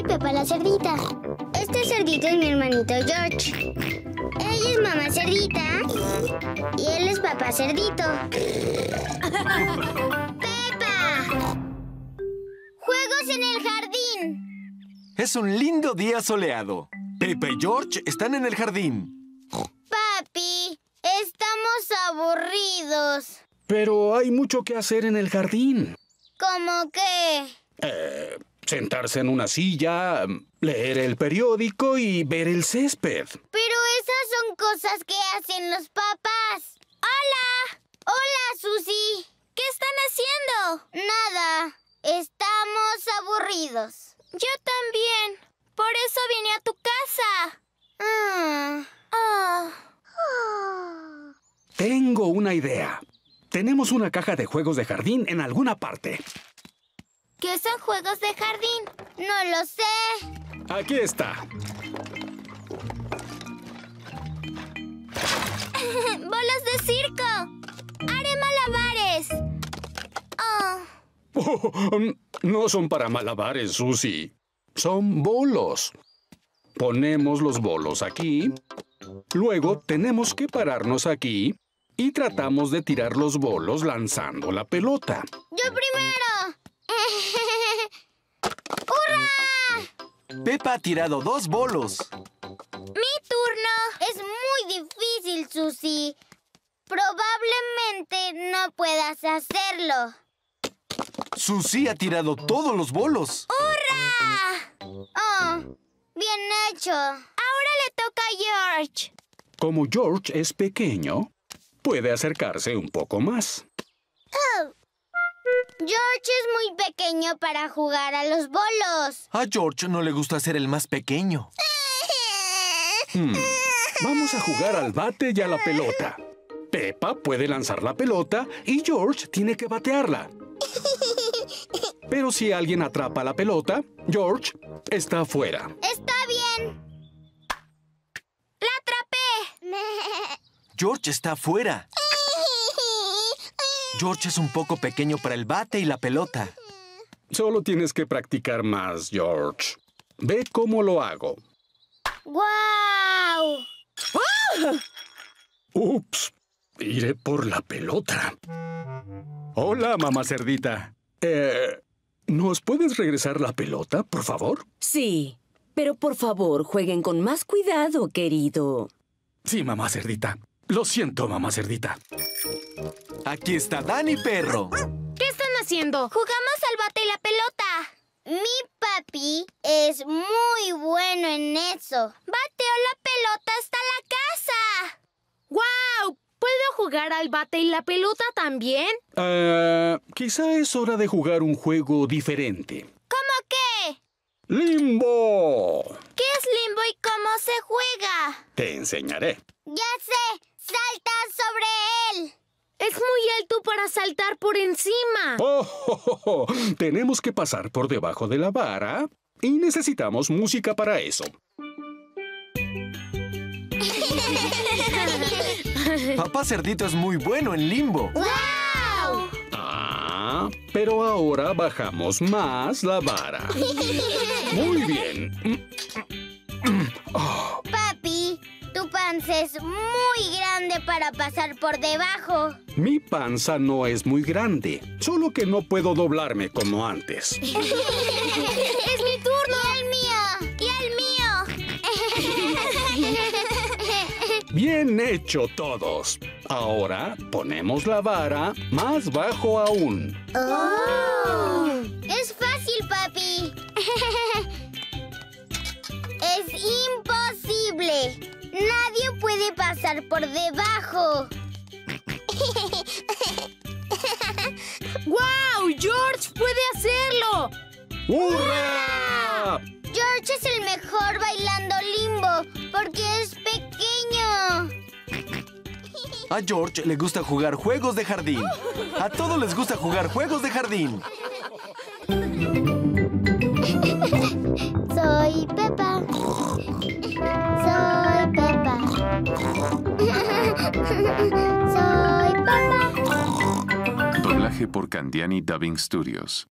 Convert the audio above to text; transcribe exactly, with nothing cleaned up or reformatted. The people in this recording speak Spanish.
Peppa la cerdita. Este cerdito es mi hermanito George. Ella es mamá cerdita y él es papá cerdito. ¡Peppa! ¡Juegos en el jardín! Es un lindo día soleado. Peppa y George están en el jardín. Papi, estamos aburridos. Pero hay mucho que hacer en el jardín. ¿Cómo qué? Eh, sentarse en una silla, leer el periódico y ver el césped. Pero esas son cosas que hacen los papás. ¡Hola! ¡Hola, Susie! ¿Qué están haciendo? Nada. Estamos aburridos. Yo también. Por eso vine a tu casa. Ah. Ah. Ah. Tengo una idea. Tenemos una caja de juegos de jardín en alguna parte. ¿Qué son juegos de jardín? No lo sé. Aquí está. ¡Bolas de circo! ¡Haré malabares! Oh. Oh, no son para malabares, Susie. Son bolos. Ponemos los bolos aquí. Luego tenemos que pararnos aquí y tratamos de tirar los bolos lanzando la pelota. ¡Yo primero! ¡Hurra! Peppa ha tirado dos bolos. ¡Mi turno! Es muy difícil, Susie. Probablemente no puedas hacerlo. Susie ha tirado todos los bolos. ¡Hurra! Oh, bien hecho. Ahora le toca a George. Como George es pequeño, puede acercarse un poco más. Oh. George es muy pequeño para jugar a los bolos. A George no le gusta ser el más pequeño. Hmm. Vamos a jugar al bate y a la pelota. Peppa puede lanzar la pelota y George tiene que batearla. Pero si alguien atrapa la pelota, George está afuera. Está bien. ¡La atrapé! George está afuera. George es un poco pequeño para el bate y la pelota. Solo tienes que practicar más, George. Ve cómo lo hago. ¡Guau! Ups, iré por la pelota. Hola, mamá cerdita. Eh, ¿Nos puedes regresar la pelota, por favor? Sí, pero por favor, jueguen con más cuidado, querido. Sí, mamá cerdita. Lo siento, mamá cerdita. Aquí está Danny Perro. ¿Qué están haciendo? Jugamos al bate y la pelota. Mi papi es muy bueno en eso. Bateó la pelota hasta la casa. ¡Guau! ¿Puedo jugar al bate y la pelota también? Uh, quizá es hora de jugar un juego diferente. ¿Cómo qué? ¡Limbo! ¿Qué es limbo y cómo se juega? Te enseñaré. ¡Ya sé! ¡Salta sobre él! Es muy alto para saltar por encima. Oh, oh, oh, oh. Tenemos que pasar por debajo de la vara y necesitamos música para eso. Papá Cerdito es muy bueno en limbo. ¡Wow! Ah, pero ahora bajamos más la vara. Muy bien. Oh. Papi, tu panza es muy grande para pasar por debajo. Mi panza no es muy grande, solo que no puedo doblarme como antes. ¡Es mi turno! ¡Y el mío! ¡Y el mío! Bien hecho todos. Ahora ponemos la vara más bajo aún. ¡Oh! Es fácil, papi. Es imposible. Nadie puede pasar por debajo. ¡Guau! ¡George puede hacerlo! ¡Hurra! George es el mejor bailando limbo porque es pequeño. A George le gusta jugar juegos de jardín. A todos les gusta jugar juegos de jardín. Soy Peppa. Soy Peppa. Soy Peppa. Doblaje por Candiani Dubbing Studios.